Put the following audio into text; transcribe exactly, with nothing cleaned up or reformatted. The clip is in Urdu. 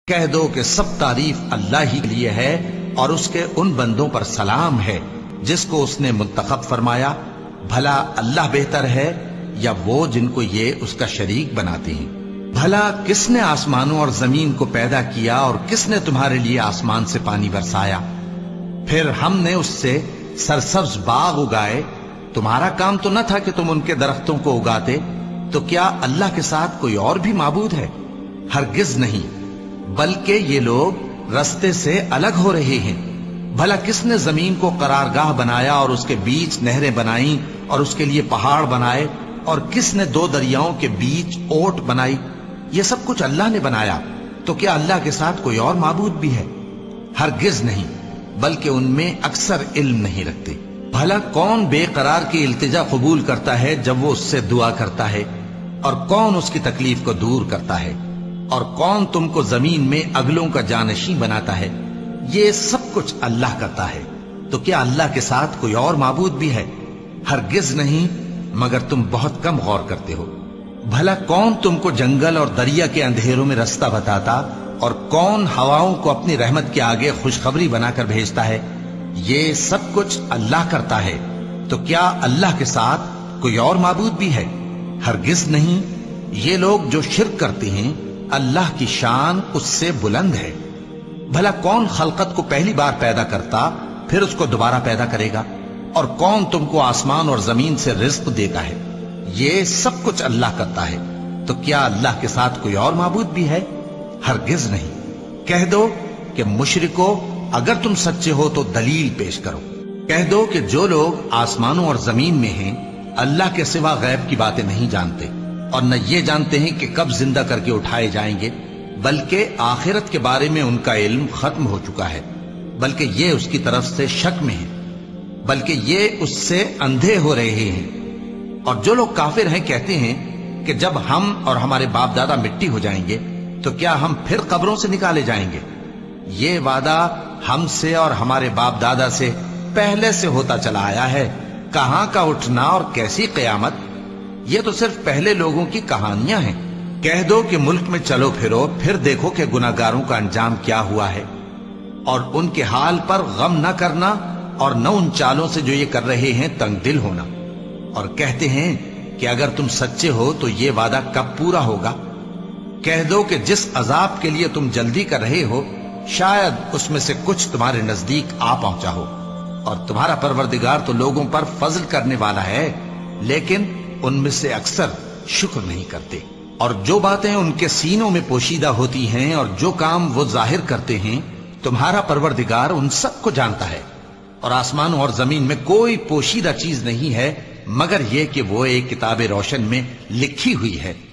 کہہ دو کہ سب تعریف اللہ ہی کے لیے ہے اور اس کے ان بندوں پر سلام ہے جس کو اس نے منتخب فرمایا. بھلا اللہ بہتر ہے یا وہ جن کو یہ اس کا شریک بناتے ہیں؟ بھلا کس نے آسمانوں اور زمین کو پیدا کیا اور کس نے تمہارے لیے آسمان سے پانی برسایا؟ پھر ہم نے اس سے سرسبز باغ اگائے. تمہارا کام تو نہ تھا کہ تم ان کے درختوں کو اگاتے. تو کیا اللہ کے ساتھ کوئی اور بھی معبود ہے؟ ہرگز نہیں، بلکہ یہ لوگ رستے سے الگ ہو رہے ہیں. بھلا کس نے زمین کو قرارگاہ بنایا اور اس کے بیچ نہریں بنائیں اور اس کے لیے پہاڑ بنائے، اور کس نے دو دریاؤں کے بیچ اوٹ بنائی؟ یہ سب کچھ اللہ نے بنایا. تو کیا اللہ کے ساتھ کوئی اور معبود بھی ہے؟ ہرگز نہیں، بلکہ ان میں اکثر علم نہیں رکھتے. بھلا کون بے قرار کی التجا قبول کرتا ہے جب وہ اس سے دعا کرتا ہے، اور کون اس کی تکلیف کو دور کرتا ہے؟ اور کون تم کو زمین میں اگلوں کا جانشین بناتا ہے؟ یہ سب کچھ اللہ کرتا ہے. تو کیا اللہ کے ساتھ کوئی اور معبود بھی ہے؟ ہرگز نہیں، مگر تم بہت کم غور کرتے ہو. بھلا کون تم کو جنگل اور دریا کے اندھیروں میں رستہ بتاتا، اور کون ہواؤں کو اپنی رحمت کے آگے خوشخبری بنا کر بھیجتا ہے؟ یہ سب کچھ اللہ کرتا ہے. تو کیا اللہ کے ساتھ کوئی اور معبود بھی ہے؟ ہرگز نہیں. یہ لوگ جو شرک کرتے ہیں اللہ کی شان اس سے بلند ہے. بھلا کون خلقت کو پہلی بار پیدا کرتا پھر اس کو دوبارہ پیدا کرے گا؟ اور کون تم کو آسمان اور زمین سے رزق دیتا ہے؟ یہ سب کچھ اللہ کرتا ہے. تو کیا اللہ کے ساتھ کوئی اور معبود بھی ہے؟ ہرگز نہیں. کہہ دو کہ مشرکو، اگر تم سچے ہو تو دلیل پیش کرو. کہہ دو کہ جو لوگ آسمانوں اور زمین میں ہیں اللہ کے سوا غیب کی باتیں نہیں جانتے، اور نہ یہ جانتے ہیں کہ کب زندہ کر کے اٹھائے جائیں گے، بلکہ آخرت کے بارے میں ان کا علم ختم ہو چکا ہے، بلکہ یہ اس کی طرف سے شک میں ہیں، بلکہ یہ اس سے اندھے ہو رہے ہیں. اور جو لوگ کافر ہیں کہتے ہیں کہ جب ہم اور ہمارے باپ دادا مٹی ہو جائیں گے تو کیا ہم پھر قبروں سے نکالے جائیں گے؟ یہ وعدہ ہم سے اور ہمارے باپ دادا سے پہلے سے ہوتا چلا آیا ہے. کہاں کا اٹھنا اور کیسی قیامت؟ یہ تو صرف پہلے لوگوں کی کہانیاں ہیں. کہہ دو کہ ملک میں چلو پھرو، پھر دیکھو کہ گناہگاروں کا انجام کیا ہوا ہے، اور ان کے حال پر غم نہ کرنا، اور نہ ان چالوں سے جو یہ کر رہے ہیں تنگ دل ہونا. اور کہتے ہیں کہ اگر تم سچے ہو تو یہ وعدہ کب پورا ہوگا؟ کہہ دو کہ جس عذاب کے لیے تم جلدی کر رہے ہو شاید اس میں سے کچھ تمہارے نزدیک آ پہنچا ہو، اور تمہارا پروردگار تو لوگوں پر فضل کرنے والا ہے، لیکن ان میں سے اکثر شکر نہیں کرتے. اور جو باتیں ان کے سینوں میں پوشیدہ ہوتی ہیں اور جو کام وہ ظاہر کرتے ہیں تمہارا پروردگار ان سب کو جانتا ہے. اور آسمانوں اور زمین میں کوئی پوشیدہ چیز نہیں ہے مگر یہ کہ وہ ایک کتاب روشن میں لکھی ہوئی ہے.